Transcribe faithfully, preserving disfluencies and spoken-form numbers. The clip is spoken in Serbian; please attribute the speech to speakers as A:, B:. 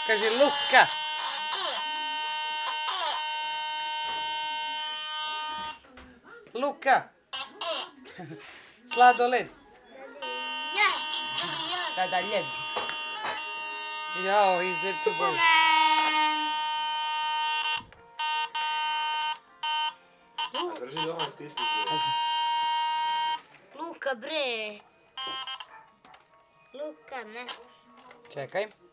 A: Kaži Luka. Luka. Sladoled.
B: Da, da, ljed.
A: Jao, he's it too boy.
C: A drži da ovaj stisni.
B: Luka, bre. Luka, ne.
A: Čekaj.